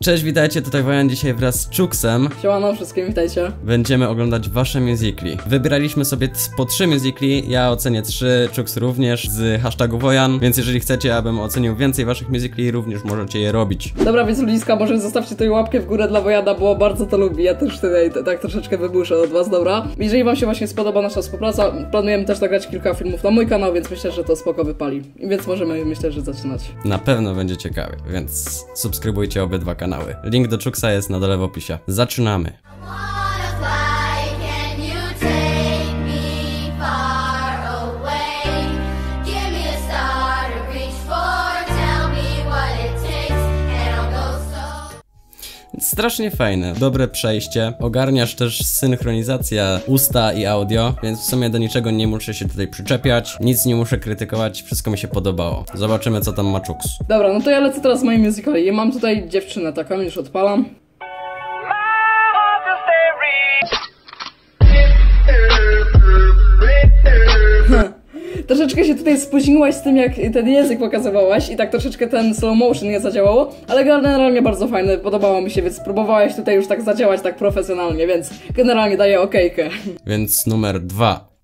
Cześć, witajcie, tutaj Wojan, dzisiaj wraz z Czuksem. Siemano wszystkim, witajcie. Będziemy oglądać wasze musicali. Wybieraliśmy sobie po 3 musicali, ja ocenię 3, Czuks również z hashtagu Wojan, więc jeżeli chcecie, abym ocenił więcej waszych musicali, również możecie je robić. Dobra, więc ludziska, może zostawcie tutaj łapkę w górę dla Wojana, bo bardzo to lubi. Ja też tutaj tak troszeczkę wybuszę od was, dobra? Jeżeli wam się właśnie spodoba nasza współpraca, planujemy też nagrać kilka filmów na mój kanał, więc myślę, że to spoko wypali. Więc możemy, myślę, że zaczynać. Na pewno będzie ciekawie, więc subskrybujcie obydwa kanały. Link do Czuksa jest na dole w opisie. Zaczynamy. Strasznie fajne, dobre przejście, ogarniasz też synchronizacja usta i audio, więc w sumie do niczego nie muszę się tutaj przyczepiać, nic nie muszę krytykować, wszystko mi się podobało. Zobaczymy, co tam ma Czuks. Dobra, no to ja lecę teraz z moim musicali. Ja mam tutaj dziewczynę taką, już odpalam. Troszeczkę się tutaj spóźniłaś z tym, jak ten język pokazywałaś i tak troszeczkę ten slow motion nie zadziałało, ale generalnie bardzo fajne, podobało mi się, więc próbowałaś tutaj już tak zadziałać tak profesjonalnie, więc generalnie daję okejkę. Więc numer 2.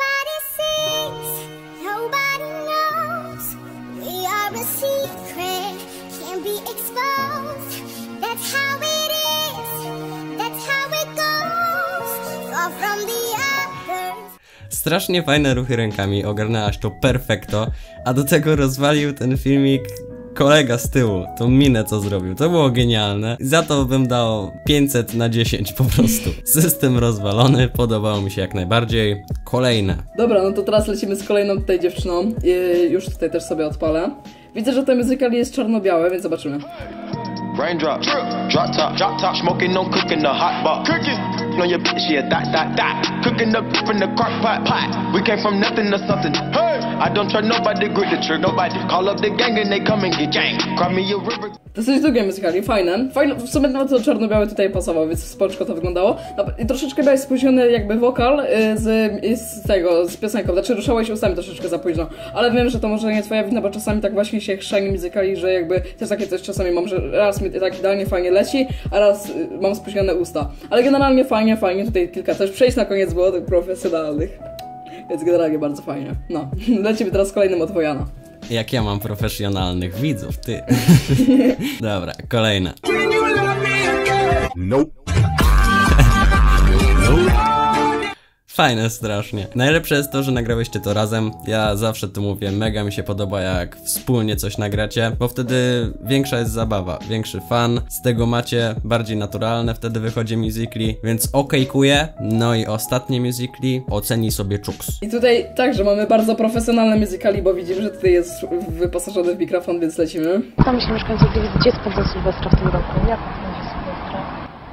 Strasznie fajne ruchy rękami, ogarnęłaś to perfekto, a do tego rozwalił ten filmik kolega z tyłu, tą minę co zrobił, to było genialne. Za to bym dał 500 na 10 po prostu. System rozwalony, podobało mi się jak najbardziej. Kolejne. Dobra, no to teraz lecimy z kolejną tutaj dziewczyną, już tutaj też sobie odpalę. Widzę, że to musical jest czarno-białe, więc zobaczymy. Raindrop, drop top, smoking, no cooking, the hot pot. Cooking on your bitch, yeah, that. Cooking up from the crock pot. We came from nothing to something. Hey, I don't trust nobody, grip the trigger, nobody. Call up the gang and they come and get gang. Cry me a river. Dosyć długie musicali, fajne. W sumie na to czarno-białe tutaj pasował, więc spoczko to wyglądało. I troszeczkę miałeś spóźniony jakby wokal z piosenką, znaczy ruszałeś ustami troszeczkę za późno. Ale wiem, że to może nie twoja wina, bo czasami tak właśnie się chrzani musicali, że jakby też takie coś czasami mam, że raz mi tak idealnie fajnie leci, a raz mam spóźnione usta. Ale generalnie fajnie, tutaj kilka też przejść na koniec było tych profesjonalnych. Więc generalnie bardzo fajnie. No, lecimy teraz z kolejnym od Wojana. Jak ja mam profesjonalnych widzów, ty. Dobra, kolejne. Nope. Fajne strasznie. Najlepsze jest to, że nagrałyście to razem. Ja zawsze to mówię, mega mi się podoba jak wspólnie coś nagracie, bo wtedy większa jest zabawa, większy fan. Z tego macie bardziej naturalne, wtedy wychodzi musicali, więc okejkuję. No i ostatnie musicali oceni sobie Czuks. I tutaj także mamy bardzo profesjonalne musicali, bo widzimy, że tutaj jest wyposażony w mikrofon, więc lecimy. Tam się mieszkańcy Gliwic, gdzie spędza Sylwestra w tym roku? Jak będzie Sylwestra?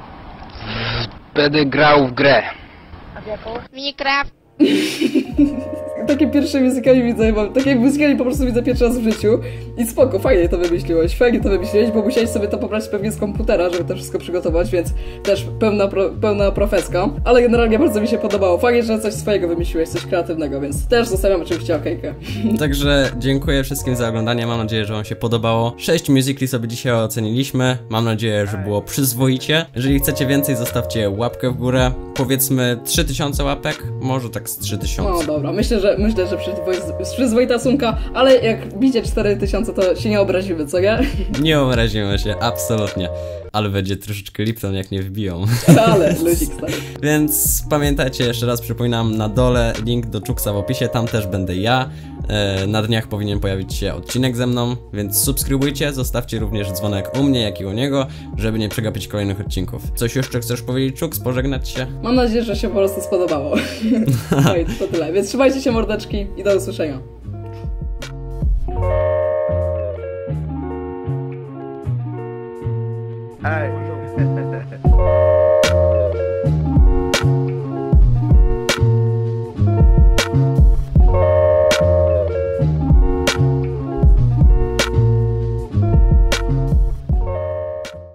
Będę grał w grę. A w jaką? Minecraft. Takie pierwsze musicali widzę, bo takie musicali po prostu widzę pierwszy raz w życiu. I spoko, fajnie to wymyśliłeś, bo musiałeś sobie to pobrać pewnie z komputera, żeby to wszystko przygotować, więc też pełna profeska. Ale generalnie bardzo mi się podobało. Fajnie, że coś swojego wymyśliłeś, coś kreatywnego, więc też zostawiam oczywiście okejkę. Także dziękuję wszystkim za oglądanie, mam nadzieję, że wam się podobało. 6 musicali sobie dzisiaj oceniliśmy, mam nadzieję, że było przyzwoicie. Jeżeli chcecie więcej, zostawcie łapkę w górę. Powiedzmy 3000 łapek, może tak z 3000. No dobra, myślę, że przyzwoita sumka, ale jak bicie 4000, to się nie obrazimy, co nie? Nie obrazimy się, absolutnie. Ale będzie troszeczkę Lipton, jak nie wbiją. Ale, ludzik stary. Więc pamiętajcie, jeszcze raz przypominam, na dole link do Czuksa w opisie, tam też będę ja. Na dniach powinien pojawić się odcinek ze mną, więc subskrybujcie, zostawcie również dzwonek u mnie, jak i u niego, żeby nie przegapić kolejnych odcinków. Coś jeszcze chcesz powiedzieć, Czuks, pożegnać się? Mam nadzieję, że się po prostu spodobało. No i to tyle, więc trzymajcie się mordeczki i do usłyszenia.